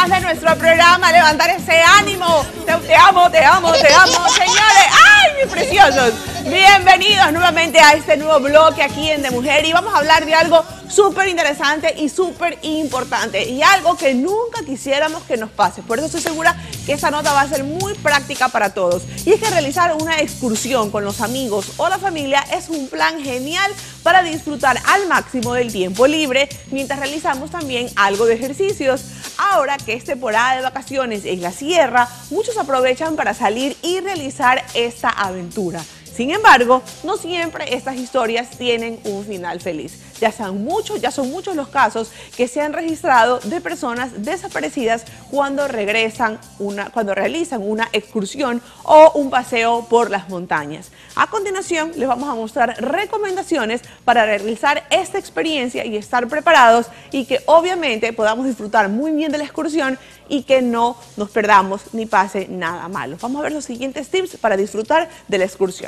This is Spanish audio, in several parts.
más de nuestro programa, levantar ese ánimo. Te amo, te amo, te amo, señores. ¡Ay, mis preciosos! Bienvenidos nuevamente a este nuevo bloque aquí en De Mujer y vamos a hablar de algo súper interesante y súper importante y algo que nunca quisiéramos que nos pase. Por eso estoy segura que esta nota va a ser muy práctica para todos. Y es que realizar una excursión con los amigos o la familia es un plan genial para disfrutar al máximo del tiempo libre mientras realizamos también algo de ejercicios. Ahora que es temporada de vacaciones en la sierra, muchos aprovechan para salir y realizar esta aventura. Sin embargo, no siempre estas historias tienen un final feliz. Ya son muchos los casos que se han registrado de personas desaparecidas cuando realizan una excursión o un paseo por las montañas. A continuación, les vamos a mostrar recomendaciones para realizar esta experiencia y estar preparados y que obviamente podamos disfrutar muy bien de la excursión y que no nos perdamos ni pase nada malo. Vamos a ver los siguientes tips para disfrutar de la excursión.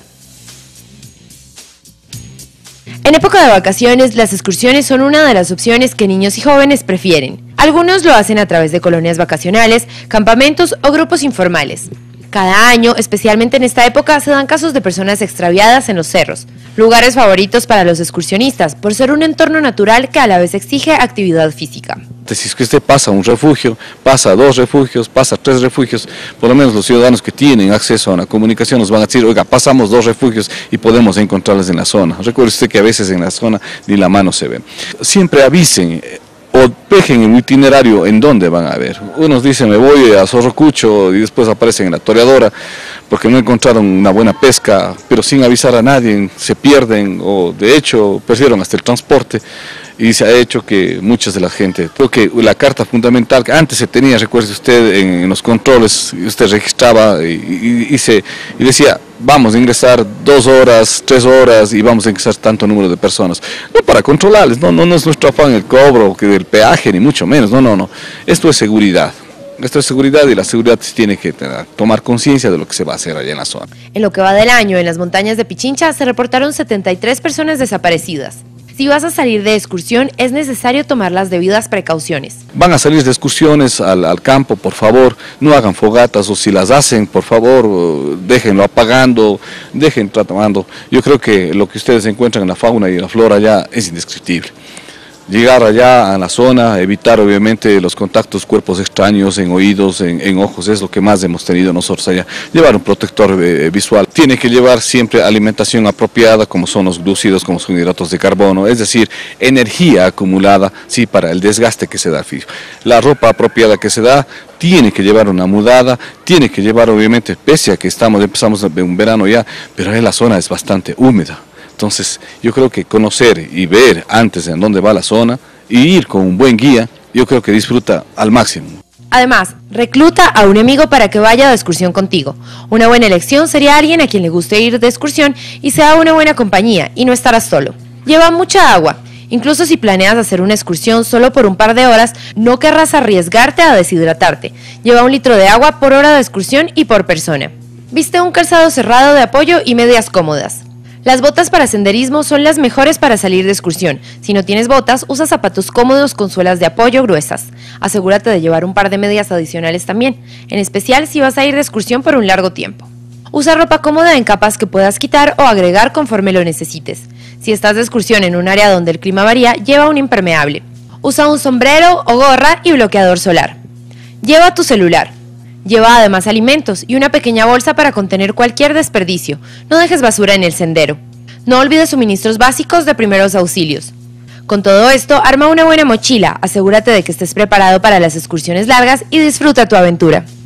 En época de vacaciones, las excursiones son una de las opciones que niños y jóvenes prefieren. Algunos lo hacen a través de colonias vacacionales, campamentos o grupos informales. Cada año, especialmente en esta época, se dan casos de personas extraviadas en los cerros, lugares favoritos para los excursionistas, por ser un entorno natural que a la vez exige actividad física. Si es que usted pasa a un refugio, pasa a 2 refugios, pasa a 3 refugios, por lo menos los ciudadanos que tienen acceso a una comunicación nos van a decir, oiga, pasamos 2 refugios y podemos encontrarles en la zona. Recuerde usted que a veces en la zona ni la mano se ve. Siempre avisen o dejen el itinerario en dónde van a ver. Unos dicen, me voy a Sorrocucho y después aparecen en la Toreadora porque no encontraron una buena pesca, pero sin avisar a nadie, se pierden o de hecho perdieron hasta el transporte. Y se ha hecho que muchas de la gente, creo que la carta fundamental que antes se tenía, recuerde usted, en los controles, usted registraba y decía, vamos a ingresar 2 horas, 3 horas y vamos a ingresar tanto número de personas. No para controlarles, no es nuestro afán el cobro del peaje, ni mucho menos, no. Esto es seguridad. Esto es seguridad y la seguridad tiene que tomar conciencia de lo que se va a hacer allá en la zona. En lo que va del año, en las montañas de Pichincha se reportaron 73 personas desaparecidas. Si vas a salir de excursión, es necesario tomar las debidas precauciones. Van a salir de excursiones al campo, por favor, no hagan fogatas o si las hacen, por favor, déjenlo apagando, dejen tratando. Yo creo que lo que ustedes encuentran en la fauna y en la flora allá es indescriptible. Llegar allá a la zona, evitar obviamente los contactos, cuerpos extraños en oídos, en ojos, es lo que más hemos tenido nosotros allá. Llevar un protector visual. Tiene que llevar siempre alimentación apropiada, como son los glúcidos, como son hidratos de carbono, es decir, energía acumulada, sí, para el desgaste que se da físico. La ropa apropiada que se da, tiene que llevar una mudada, tiene que llevar obviamente, pese a que empezamos un verano ya, pero ahí la zona es bastante húmeda. Entonces, yo creo que conocer y ver antes en dónde va la zona y ir con un buen guía, yo creo que disfruta al máximo. Además, recluta a un amigo para que vaya de excursión contigo. Una buena elección sería alguien a quien le guste ir de excursión y sea una buena compañía y no estarás solo. Lleva mucha agua. Incluso si planeas hacer una excursión solo por un par de horas, no querrás arriesgarte a deshidratarte. Lleva 1 litro de agua por hora de excursión y por persona. Viste un calzado cerrado de apoyo y medias cómodas. Las botas para senderismo son las mejores para salir de excursión. Si no tienes botas, usa zapatos cómodos con suelas de apoyo gruesas. Asegúrate de llevar un par de medias adicionales también, en especial si vas a ir de excursión por un largo tiempo. Usa ropa cómoda en capas que puedas quitar o agregar conforme lo necesites. Si estás de excursión en un área donde el clima varía, lleva un impermeable. Usa un sombrero o gorra y bloqueador solar. Lleva tu celular. Lleva además alimentos y una pequeña bolsa para contener cualquier desperdicio. No dejes basura en el sendero. No olvides suministros básicos de primeros auxilios. Con todo esto, arma una buena mochila, asegúrate de que estés preparado para las excursiones largas y disfruta tu aventura.